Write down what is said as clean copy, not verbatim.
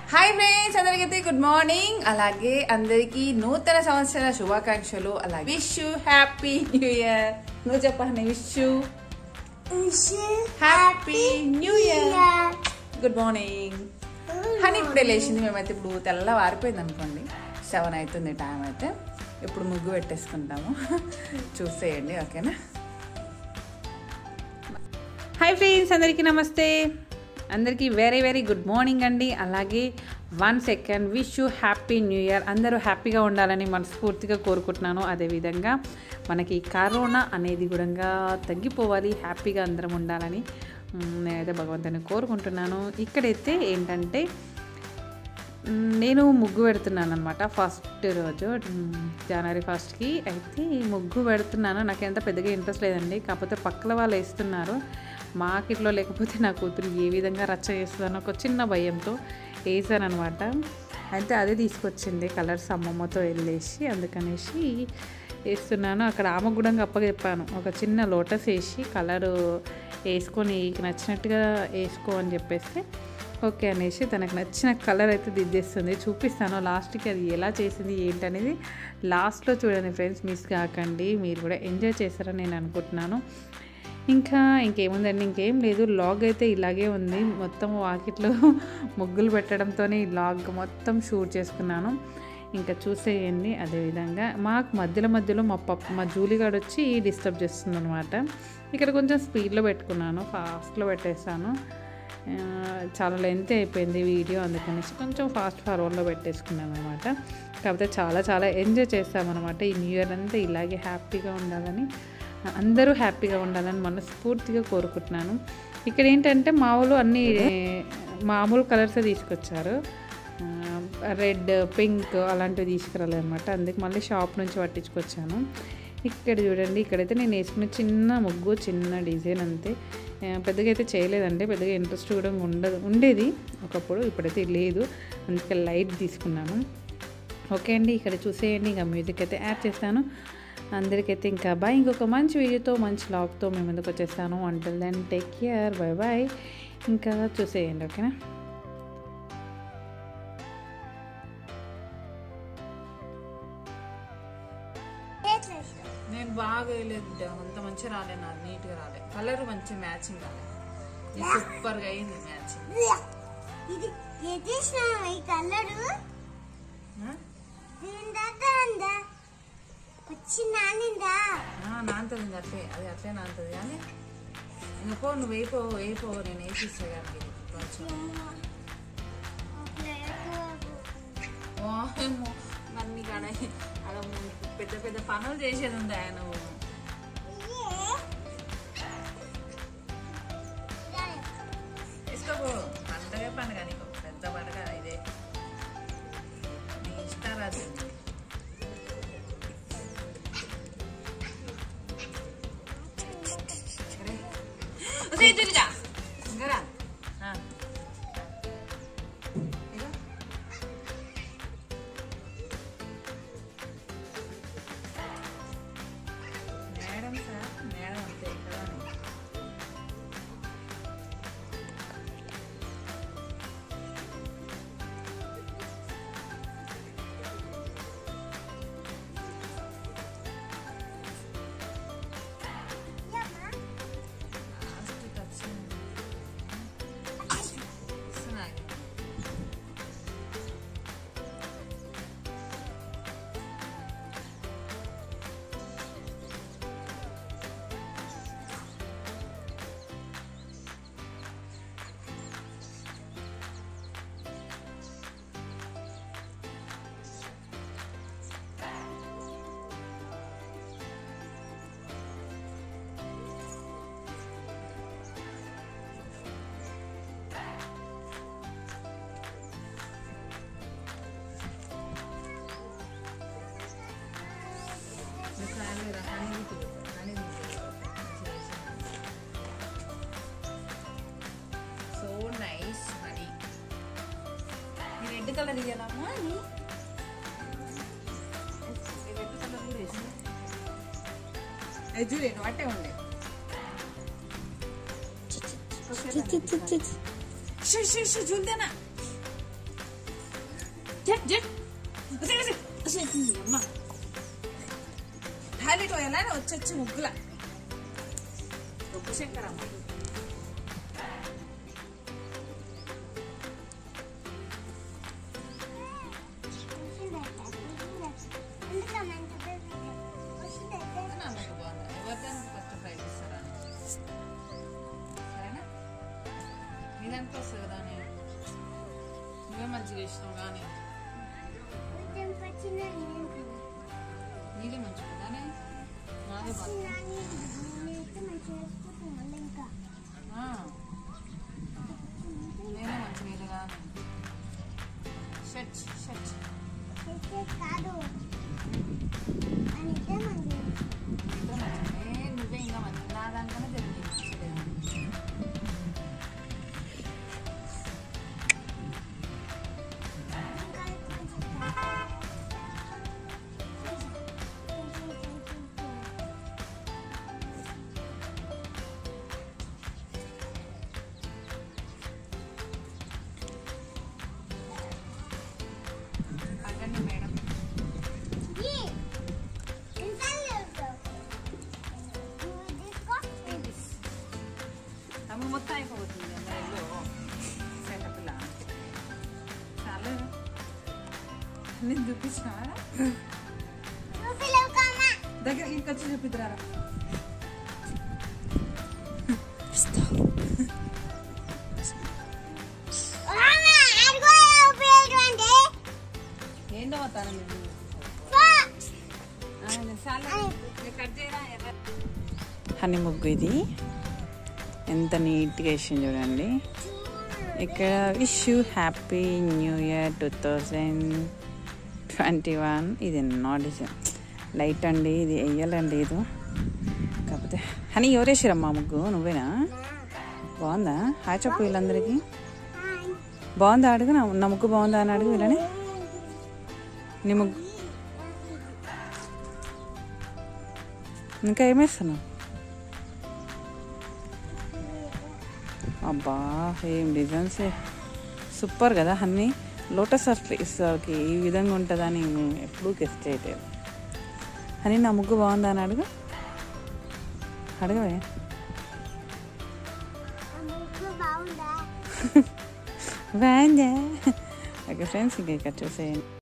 Hi friends, అందరికీ good morning. అలాగే అందరికీ నూతన సంవత్సర శుభాకాంక్షలు. అలాగే wish you happy new year. నువ్వు చెప్పండి. Wish you happy new year. Good morning. Honey ఇప్పుడే లేచింది. మేమైతే ఇప్పుడు తెల్లవారిపోయింది అనుకోండి. 7 అవుతుంది టైం అయితే. ఇప్పుడు ముగ్గు పెట్టేసుకుంటాము. చూసేయండి, ఓకేనా? హాయ్ ఫ్రెండ్స్, అందరికీ నమస్తే. అందరికీ వెరీ వెరీ గుడ్ మార్నింగ్ అండి. అలాగే 1 second wish you happy new year. అందరూ హ్యాపీగా ఉండాలని మనస్ఫూర్తిగా కోరుకుంటున్నాను. అదేవిధంగా మనకి కరోనా అనేది కూడా తగ్గిపోవాలి, హ్యాపీగా అందరం ఉండాలని నేనైతే భగవంతుని కోరుకుంటున్నాను. ఇక్కడైతే ఏంటంటే నేను ముగ్గు పెడుతున్నాను అనమాట. ఫస్ట్ రోజు జనవరి 1కి అయితే ముగ్గు పెడుతున్నాను. నాకు ఎంత పెద్దగా ఇంట్రెస్ట్ లేదండి, కాకపోతే పక్కల వాళ్ళు వేస్తున్నారు. మాకిట్లో లేకపోతే నా కూతురు ఏ విధంగా రచ్చ చేస్తుందని ఒక చిన్న భయంతో వేసానమాట. అయితే అదే తీసుకొచ్చింది కలర్స్ అమ్మమ్మతో వెళ్ళేసి, అందుకనేసి వేస్తున్నాను. అక్కడ ఆమె కూడా అప్పచెప్పాను, ఒక చిన్న లోటస్ వేసి కలరు వేసుకొని నచ్చినట్టుగా వేసుకో అని చెప్పేస్తే ఓకే అనేసి తనకు నచ్చిన కలర్ అయితే దిద్దేస్తుంది. చూపిస్తాను లాస్ట్కి అది ఎలా చేసింది ఏంటనేది లాస్ట్లో చూడండి ఫ్రెండ్స్, మిస్ కాకండి. మీరు కూడా ఎంజాయ్ చేస్తారని నేను అనుకుంటున్నాను. ఇంకేముందండి, ఇంకేం లేదు. లాగ్ అయితే ఇలాగే ఉంది. మొత్తం వాకిట్లో ముగ్గులు పెట్టడంతోనే ఈ లాగ్ మొత్తం షూట్ చేసుకున్నాను. ఇంకా చూసేయండి. అదేవిధంగా మాకు మధ్యలో మా జూలీగాడు వచ్చి డిస్టర్బ్ చేస్తుంది అనమాట. ఇక్కడ కొంచెం స్పీడ్లో పెట్టుకున్నాను, ఫాస్ట్లో పెట్టేస్తాను. చాలా లెంత్ అయిపోయింది వీడియో, అందుకనేసి కొంచెం ఫాస్ట్ ఫార్వర్డ్లో పెట్టేసుకున్నాను అనమాట. కాకపోతే చాలా ఎంజాయ్ చేస్తామన్నమాట. ఈ న్యూ ఇయర్ అంతా ఇలాగే హ్యాపీగా ఉండాలని, అందరూ హ్యాపీగా ఉండాలని మనస్ఫూర్తిగా కోరుకుంటున్నాను. ఇక్కడ ఏంటంటే మామూలు అన్నీ మామూలు కలర్సే తీసుకొచ్చారు. రెడ్, పింక్ అలాంటివి తీసుకురాలేదు అనమాట. అందుకు మళ్ళీ షాప్ నుంచి పట్టించుకొచ్చాను. ఇక్కడ చూడండి, ఇక్కడైతే నేను వేసుకున్న చిన్న ముగ్గు, చిన్న డిజైన్ అంతే. పెద్దగా అయితే చేయలేదండి, పెద్దగా ఇంట్రెస్ట్ కూడా ఉండేది ఒకప్పుడు, ఇప్పుడైతే లేదు. అందుకే లైట్ తీసుకున్నాను. ఓకే అండి, ఇక్కడ చూసేయండి. ఇంకా మ్యూజిక్ అయితే యాడ్ చేస్తాను. అందరికైతే ఇంకా బాయ్. ఇంకొక మంచి వీడియోతో, మంచి లాగ్తో మేము ముందుకు వచ్చేస్తాను. Until then take care, bye bye. ఇంకా చూసేయండి, ఓకేనా? నేను బాగా వేయలేదు, అంత మంచిగా రాలే, నాకు నీట్గా రాలే. కలర్ మంచి మ్యాచింగ్ రాలే. సూపర్గా అయింది మ్యాచింగ్. నాంతది అట్లే, అది అట్లే నాంతది. కానీ ఇంకా పో, నువ్వు వేయిపో, నేను వేసిస్తా కానీ కొంచెం. నన్ను కాడ పెద్ద పెద్ద పనులు చేసేది ఉంది ఆయన. వేసుకోపో, పండగే పండుగ, నీకు పెద్ద పండుగ ఇదే. నీ ఇష్టారాజు. మేడం అంతే కదా. So nice. మరి రెడ్ కలర్ ఇవ్వాలమ్మా అని రెడ్ కలర్ కూడా వేసి చూడండి అట్టే ఉండే. झूलते ना టాయిలెట్ పోయాలని వచ్చి ముగ్గుల గొప్ప శంకరమ్మ ఇదంతా వస్తుంది కదా నువ్వే మంచిగా చేసినావు కానీ నీదే మంచిగా కానీ నాదే నేనే మంచిగా కానీ షట్ షట్ నువ్వే ఇంకా మంచి నా దానికన్నా జరిగింది మేడం అమ్మ మొత్తం అయిపోతుంది అమ్మాయిలో సెటప్లా చాలా నేను చూపించినా దగ్గర ఇంకొచ్చి చూపిద్దారా ఏంటో అవుతాను హనీ ముగ్గు ఇది ఎంత నీట్గా వేసింది చూడండి ఇక్కడ wish you happy new year 2021 ఇది ఎన్నో డిజైన్ లైట్ అండి ఇది వేయాలండి ఇది కాకపోతే హనీ ఎవరు వేసారమ్మా ముగ్గు నువ్వేనా బాగుందా హాయ్ చెప్పు వీళ్ళందరికీ బాగుందా అడుగు నా ముగ్గు బాగుందా అని అడుగు వీళ్ళని నీ ముగ్గు ఇంకా ఏమేస్తున్నావు అబ్బా ఏం డిజైన్స్ సూపర్ కదా అన్నీ లోటస్ అసలుకి ఈ విధంగా ఉంటుందని మేము ఎప్పుడూ గెస్ట్ చేయలేదు అని నా ముగ్గు బాగుందా అని అడుగు అడగవే బాగుందా ఓకే ఫ్రెండ్స్ ఇంకా ఇక్కడ చూసేయండి